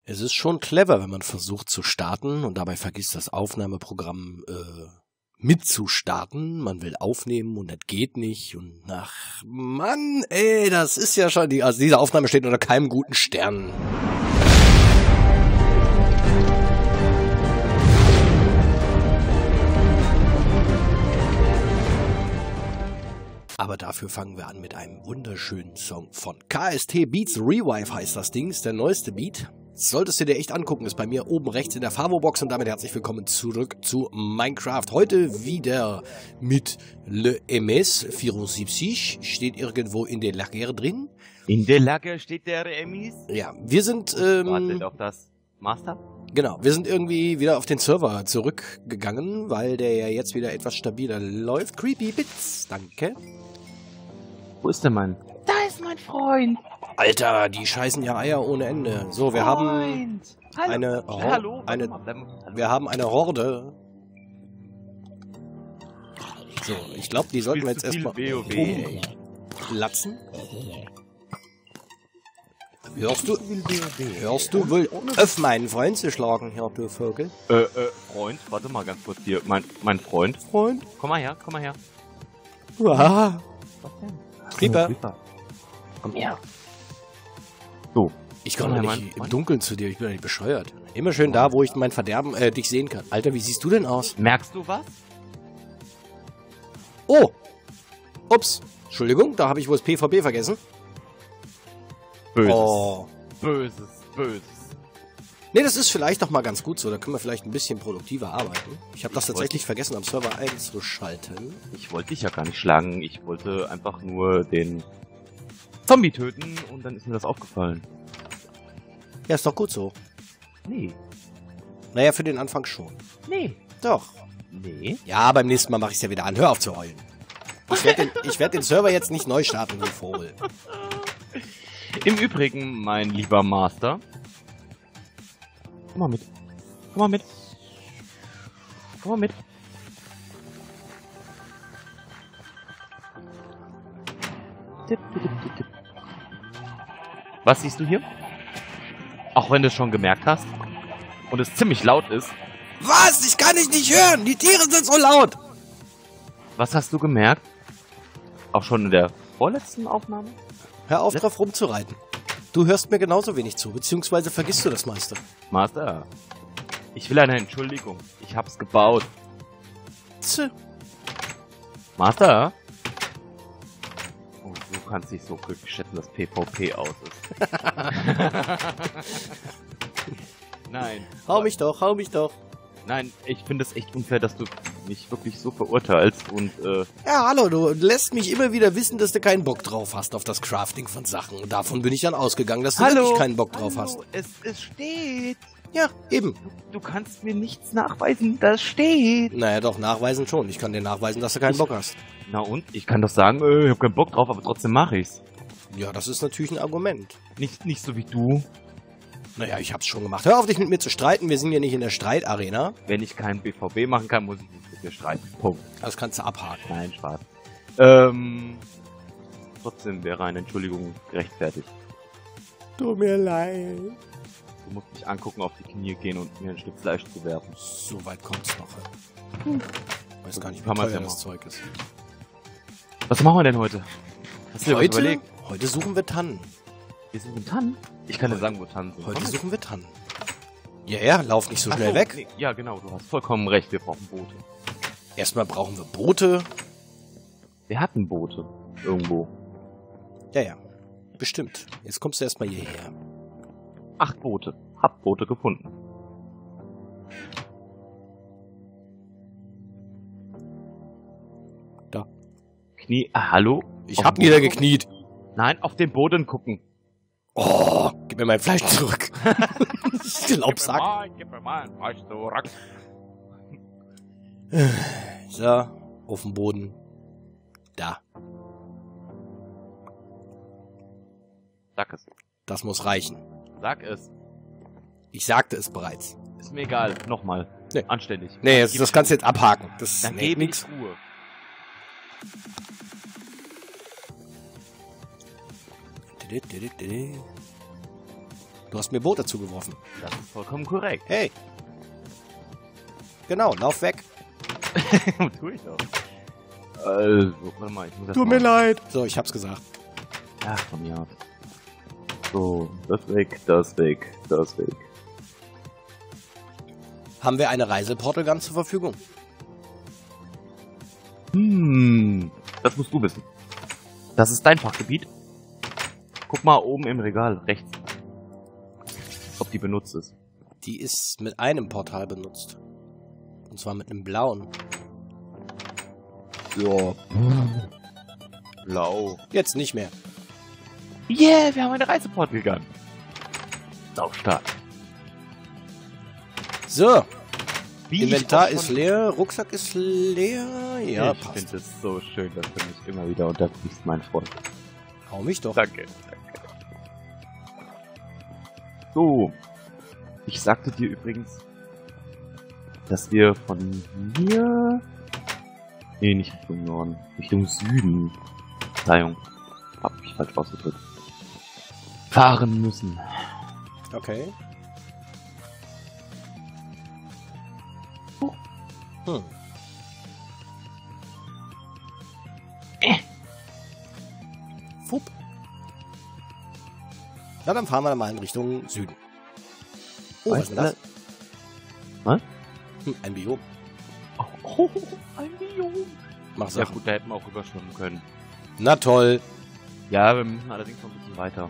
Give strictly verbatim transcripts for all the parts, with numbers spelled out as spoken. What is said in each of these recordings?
Es ist schon clever, wenn man versucht zu starten und dabei vergisst, das Aufnahmeprogramm äh, mitzustarten. Man will aufnehmen und das geht nicht. Und ach, Mann, ey, das ist ja schon... Die, also diese Aufnahme steht unter keinem guten Stern. Aber dafür fangen wir an mit einem wunderschönen Song von K S T Beats Revive heißt das Ding, ist der neueste Beat. Solltest du dir echt angucken, ist bei mir oben rechts in der Favo-Box und damit herzlich willkommen zurück zu Minecraft. Heute wieder mit Le M S vierundsiebzig, steht irgendwo in der Lager drin. In der Lager steht der M S? Ja, wir sind... Ähm, Wartet auf das Master? Genau, wir sind irgendwie wieder auf den Server zurückgegangen, weil der ja jetzt wieder etwas stabiler läuft. Creepy Bits, danke. Wo ist der Mann? Da ist mein Freund. Alter, die scheißen ja Eier ohne Ende. So, wir haben Hallo. eine, Hor Hallo. eine, Mal, bleib mal. wir haben eine Horde. So, ich glaube, die sollten wir jetzt erstmal umplatzen. Hörst du, hörst du wohl auf meinen Freund zu schlagen, Herr du Vogel? Äh, äh, Freund, warte mal ganz kurz hier. Mein, mein Freund. Freund? Komm mal her, komm mal her. Uah. Was denn? Creeper. Creeper. Komm her. So. Ich komme doch nicht im Dunkeln zu dir, ich bin doch nicht bescheuert. Immer schön da, wo ich mein Verderben, äh, dich sehen kann. Alter, wie siehst du denn aus? Merkst du was? Oh! Ups. Entschuldigung, da habe ich wohl das P V B vergessen. Böses. Oh. Böses, böses. Nee, das ist vielleicht doch mal ganz gut so. Da können wir vielleicht ein bisschen produktiver arbeiten. Ich habe das Ich tatsächlich vergessen, am Server einzuschalten. Ich wollte dich ja gar nicht schlagen. Ich wollte einfach nur den Zombie töten und dann ist mir das aufgefallen. Ja, ist doch gut so. Nee. Naja, für den Anfang schon. Nee. Doch. Nee. Ja, beim nächsten Mal mache ich es ja wieder an. Hör auf zu heulen. Ich werde den, ich werd den Server jetzt nicht neu starten, du Vogel. Im Übrigen, mein lieber Master. Komm mal mit. Komm mal mit. Komm mal mit. Tipp, tipp, tipp, tipp. Was siehst du hier? Auch wenn du es schon gemerkt hast und es ziemlich laut ist. Was? Ich kann dich nicht hören. Die Tiere sind so laut. Was hast du gemerkt? Auch schon in der vorletzten Aufnahme? Hör auf, drauf rumzureiten. Du hörst mir genauso wenig zu, beziehungsweise vergisst du das meiste. Master, ich will eine Entschuldigung. Ich hab's gebaut. Tse. Master? Oh, du kannst dich so glücklich schätzen, dass P V P aus ist. Nein. Hau mich doch, hau mich doch. Nein, ich finde es echt unfair, dass du mich wirklich so verurteilst und, äh... Ja, hallo, du lässt mich immer wieder wissen, dass du keinen Bock drauf hast auf das Crafting von Sachen. Und davon bin ich dann ausgegangen, dass du Hallo, wirklich keinen Bock drauf hallo, hast. Es, es steht. Ja, eben. Du, du kannst mir nichts nachweisen, das steht. Naja, doch, nachweisen schon. Ich kann dir nachweisen, dass du keinen Ich- Bock hast. Na und? Ich kann doch sagen, äh, ich hab keinen Bock drauf, aber trotzdem mache ich's. Ja, das ist natürlich ein Argument. Nicht, nicht so wie du. Naja, ich hab's schon gemacht. Hör auf, dich mit mir zu streiten. Wir sind ja nicht in der Streitarena. Wenn ich keinen B V B machen kann, muss ich nicht mit dir streiten. Punkt. Das kannst du abhaken. Nein, Spaß. Ähm, trotzdem wäre eine Entschuldigung gerechtfertigt. Tut mir leid. Du musst mich angucken, auf die Knie gehen und mir ein Stück Fleisch zu werfen. So weit kommt's noch. Hm. Weiß gar nicht, wie Kann man teuer ja das mal. Zeug ist. Was machen wir denn heute? Hast du dir was Heute, überlegt? heute suchen wir Tannen. Wir suchen Tannen? Ich kann dir sagen, wo Tannen sind. Heute Komm mit. suchen wir Tannen. Ja, ja, lauf nicht so Ach schnell so, weg. nee, ja, genau, du hast vollkommen recht, wir brauchen Boote. Erstmal brauchen wir Boote. Wir hatten Boote. Irgendwo. Ja, ja. Bestimmt. Jetzt kommst du erstmal hierher. Acht Boote. Hab Boote gefunden. Da. Knie. Ah, hallo? Ich Auf hab den Boden niedergekniet. gucken? Nein, auf den Boden gucken. Oh, gib mir mein Fleisch zurück. Ich glaub, Gib mir sag. mal, gib mir mal ein Fleisch zurück. So, auf dem Boden. Da. Sag es. Das muss reichen. Sag es. Ich sagte es bereits. Ist mir egal. Nochmal. Nee. Anständig. Nee, Dann das, gib das ich kannst du Ruhe. jetzt abhaken. Das Dann nee, gebe nix. ich Ruhe. Du hast mir Boote zugeworfen. Das ist vollkommen korrekt. Hey. Genau, lauf weg. Tu ich doch. Also, warte mal, ich muss das Tut mal... mir leid. So, ich hab's gesagt. Ja, von mir aus. So, das weg, das weg, das weg. Haben wir eine Reiseportal-Gun zur Verfügung? Hm, das musst du wissen. Das ist dein Fachgebiet. Guck mal oben im Regal, rechts. Ob die benutzt ist. Die ist mit einem Portal benutzt. Und zwar mit einem blauen. Ja. Blau. Jetzt nicht mehr. Yeah, wir haben eine Reiseportal gegangen. Auf Start. So. Wie Inventar ich auch ist schon- leer, Rucksack ist leer. Ja, ich passt. finde es so schön, dass du mich immer wieder unterbrichst, mein Freund. Hau mich doch. Danke, danke. So. Ich sagte dir übrigens, dass wir von hier... Nee, nicht Richtung Norden. Richtung Süden. Verzeihung. Hab mich falsch ausgedrückt. Fahren müssen. Okay. Hm. Äh. Fupp. Na, dann fahren wir mal in Richtung Süden. Oh, was ist denn das? Was? Hm, ein Biom. Oh, oh, ein Biom. Mach Ja Sachen. gut, da hätten wir auch rüberschwimmen können. Na toll. Ja, wir müssen allerdings noch ein bisschen weiter.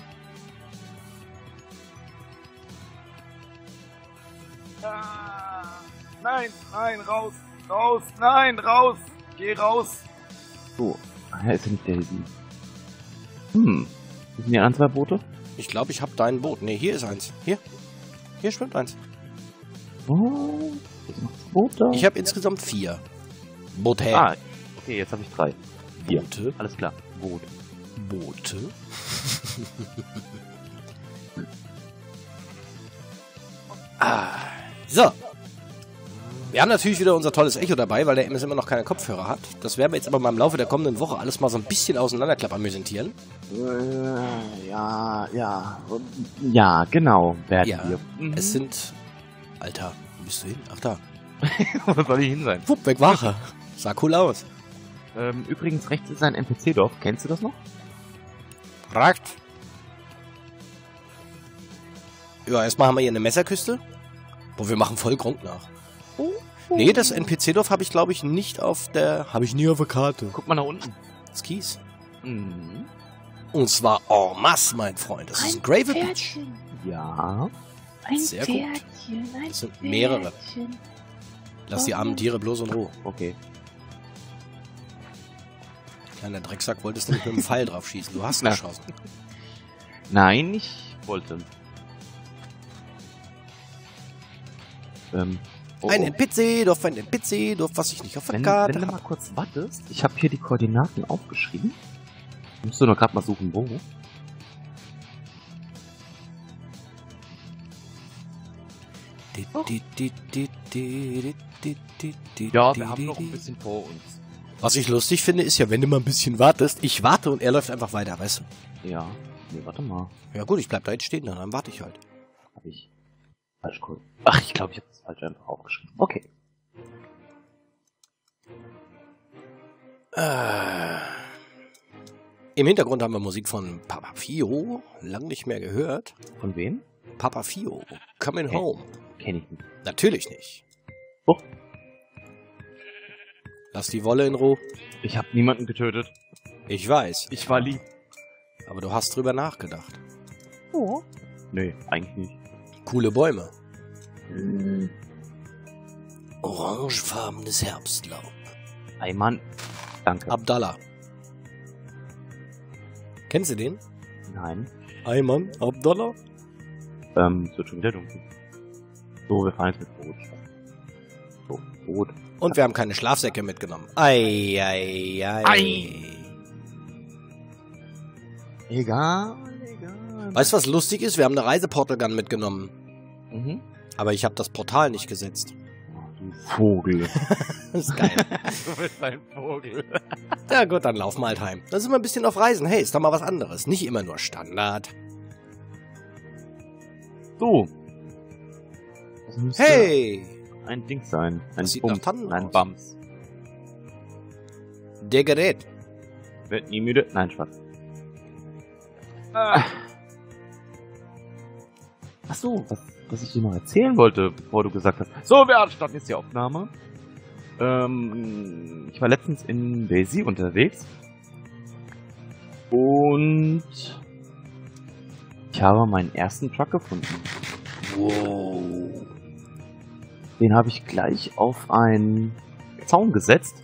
Ah, nein, nein, raus, raus, nein, raus, geh raus. So, ah, ist ja nicht der Hesi. Hm, sind hier an zwei Boote? Ich glaube, ich habe dein Boot. Ne, hier ist eins. Hier. Hier schwimmt eins. Oh, ist noch das Boot da? Ich habe insgesamt vier. Boote. Ah, okay, jetzt habe ich drei. Vier. Boote. Alles klar, Boot. Boote. ah. So. Wir haben natürlich wieder unser tolles Echo dabei, weil der M S immer noch keine Kopfhörer hat. Das werden wir jetzt aber mal im Laufe der kommenden Woche alles mal so ein bisschen auseinanderklappern Äh, ja, ja, ja, genau, werden Ja, wir. Mhm. es sind... Alter, wo bist du hin? Ach da. Wo soll ich hin sein? Wupp, weg war er. Sah cool aus. Ähm, übrigens, rechts ist ein N P C-Dorf. Kennst du das noch? Ragt. Ja, erstmal haben wir hier eine Messerküste. Boah, wir machen voll Gronk nach. Nee, das N P C-Dorf habe ich, glaube ich, nicht auf der... Habe ich nie auf der Karte. Guck mal nach unten. Das Kies. Mhm. Und zwar en masse, mein Freund. Das ist ein Gravel Beach. Pferdchen, Ja. ein Sehr gut. Pferdchen, ein Das sind mehrere. Pferdchen. Lass die armen Tiere bloß in Ruhe. Okay. Kleiner Drecksack, wolltest du nicht mit dem Pfeil drauf schießen. Du hast Na. geschossen. Nein, ich wollte. Ähm. Oh, Ein oh. N P C-Dorf, ein N P C-Dorf, was ich nicht auf der Wenn, Karte wenn du habe. mal kurz wartest, ich habe hier die Koordinaten aufgeschrieben. Musst du nur gerade mal suchen, wo. Ja, wir haben noch ein bisschen vor uns. Was ich lustig finde, ist ja, wenn du mal ein bisschen wartest, ich warte und er läuft einfach weiter, weißt du? Ja. Nee, warte mal. Ja gut, ich bleib da jetzt stehen, dann warte ich halt. Hab ich falsch cool. Ach, ich glaube, ich habe das falsch einfach aufgeschrieben. Okay. Äh, Im Hintergrund haben wir Musik von Papa Fio, lang nicht mehr gehört. Von wem? Papa Fio, Coming Okay. Home. Kenn ich nicht. Natürlich nicht. Oh. Lass die Wolle in Ruhe. Ich habe niemanden getötet. Ich weiß, Ich war lieb. aber du hast drüber nachgedacht. Oh. Nee, eigentlich nicht. Coole Bäume. Orangefarbenes Herbstlaub. Ey, Mann. Danke. Abdallah. Kennst du den? Nein. Ayman Abdallah? Ähm, es wird schon wieder dunkel. So, wir fahren jetzt mit Boot. So, Boot. Und wir haben keine Schlafsäcke mitgenommen. Ei, ei, ei. Ei. Egal, egal. Weißt du, was lustig ist? Wir haben eine Reiseportal-Gun mitgenommen. Mhm. Aber ich habe das Portal nicht gesetzt. Oh, du Vogel. Das ist geil. Du bist ein Vogel. Ja gut, dann laufen wir halt heim. Dann sind wir ein bisschen auf Reisen. Hey, ist doch mal was anderes. Nicht immer nur Standard. So. Das müsste Hey! ein Ding sein. Ein Das sieht nach Bums, Tannen ein aus. Bums. Der Gerät. Wird nie müde. Nein, Spaß. Ah. Ach so, was, was ich dir noch erzählen wollte, bevor du gesagt hast. So, wir starten jetzt die Aufnahme. Ähm, ich war letztens in Daisy unterwegs. Und ich habe meinen ersten Truck gefunden. Wow. Den habe ich gleich auf einen Zaun gesetzt.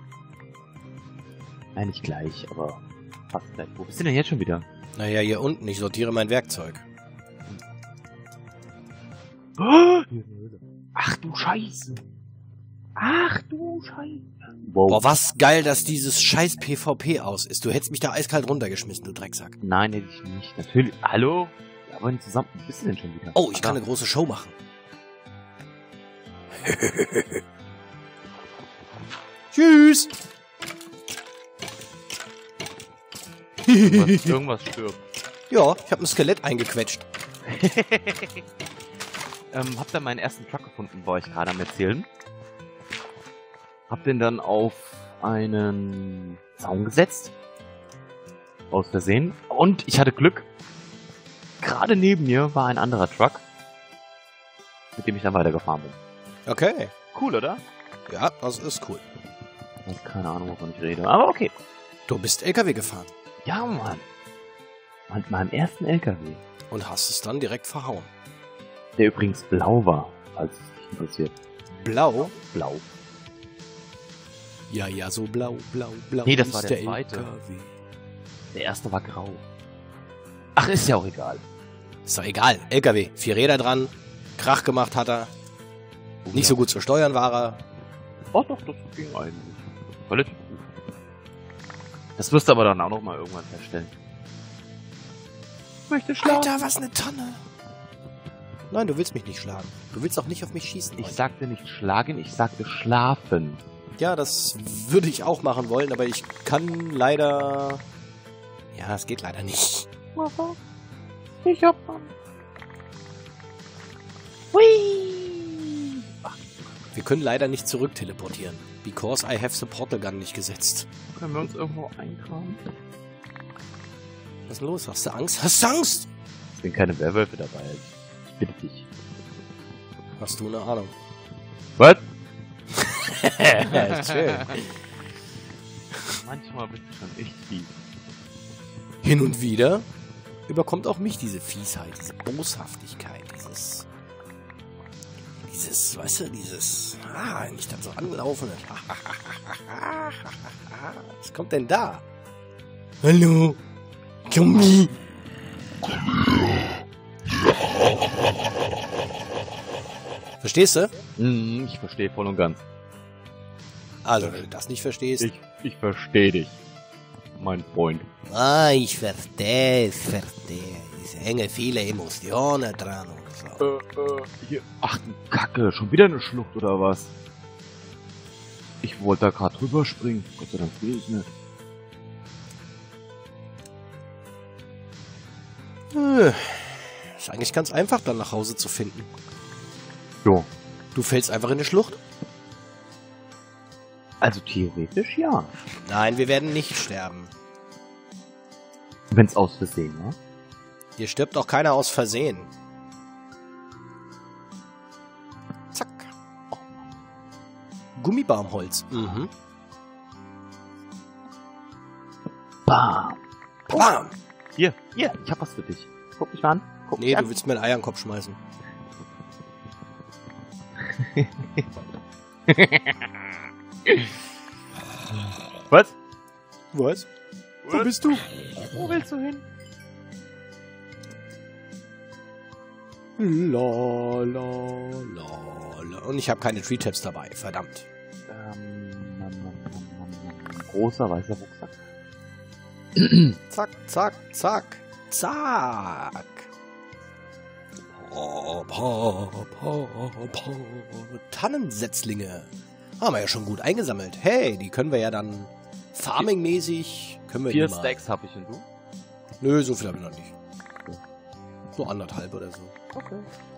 Nein, nicht gleich, aber fast gleich. Wo bist du denn jetzt schon wieder? Naja, hier unten. Ich sortiere mein Werkzeug. Ach du Scheiße. Ach du Scheiße. Wow. Boah, was geil, dass dieses scheiß PvP aus ist. Du hättest mich da eiskalt runtergeschmissen, du Drecksack. Nein, hätte ich nicht. Natürlich. Hallo? Wir arbeiten zusammen. Wo bist du denn schon wieder? Oh, ich kann eine große Show machen. Tschüss. Irgendwas, irgendwas stirbt. Ja, ich habe ein Skelett eingequetscht. ähm, hab dann meinen ersten Truck gefunden, war ich gerade am erzählen. Hab den dann auf einen Zaun gesetzt. Aus Versehen. Und ich hatte Glück. Gerade neben mir war ein anderer Truck, mit dem ich dann weitergefahren bin. Okay. Cool, oder? Ja, das ist cool. Ich habe keine Ahnung, wovon ich rede. Aber okay. Du bist L K W gefahren Ja, Mann. Mit meinem ersten L K W. und hast es dann direkt verhauen. Der übrigens blau war, falls es dich interessiert. Blau? Blau. Ja, ja, so blau, blau, blau. Nee, das ist war der zweite. L K W. Der erste war grau. Ach, ist ja auch egal. Ist doch egal. L K W. Vier Räder dran. Krach gemacht hat er. Oh, Nicht ja. so gut zu steuern war er. Oh, doch, das ging eigentlich. Relativ gut. Das wirst du aber dann auch noch mal irgendwann feststellen. Ich möchte schlafen. Alter, was eine Tonne. Nein, du willst mich nicht schlagen. Du willst auch nicht auf mich schießen. Ich heute. sagte nicht schlagen, ich sagte schlafen. Ja, das würde ich auch machen wollen, aber ich kann leider... Ja, es geht leider nicht. Ich hab... Hui! Wir können leider nicht zurück teleportieren. Because I have the portal gun nicht gesetzt. Können wir uns irgendwo einkramen? Was ist denn los? Hast du Angst? Hast du Angst? Es sind keine Werwölfe dabei. Ich bitte dich. Hast du eine Ahnung? Was? Schön. Manchmal bist du schon echt fies. Hin und wieder überkommt auch mich diese Fiesheit, diese Boshaftigkeit, dieses... Dieses, weißt du, dieses... Ah, wenn ich dann so angelaufen... Was kommt denn da? Hallo? Zombie? Verstehst du? Mhm, ich verstehe voll und ganz. Also, wenn du das nicht verstehst... Ich, ich verstehe dich, mein Freund. Ah, ich verstehe, ich verstehe. Es hängen viele Emotionen dran und so. Äh, äh, hier. Ach du Kacke, schon wieder eine Schlucht oder was? Ich wollte da gerade drüber springen. Gott sei Dank will ich nicht. Äh, Ist eigentlich ganz einfach, dann nach Hause zu finden. Jo. Du fällst einfach in die Schlucht? Also theoretisch ja. Nein, wir werden nicht sterben. Wenn's aus Versehen, ne? Hier stirbt auch keiner aus Versehen. Zack. Oh. Gummibaumholz. Mhm. Bam. Bam. Hier, hier, ich hab was für dich. Guck mich mal an. Guck Nee, mich du an. willst mir ein Ei an den Kopf schmeißen. Was? Was? Wo bist du? Wo willst du hin? La, la, la, la. Und ich habe keine Tree-Tabs dabei, verdammt. Ähm, nam, nam, nam, nam, nam. Großer weißer Rucksack. Zack, zack, zack, zack. Pop, pop, pop, pop. Tannensetzlinge. Haben wir ja schon gut eingesammelt. Hey, die können wir ja dann farmingmäßig... Können wir Vier die mal... Stacks hab ich und du? Nö, so viel habe ich noch nicht. So anderthalb oder so. Okay.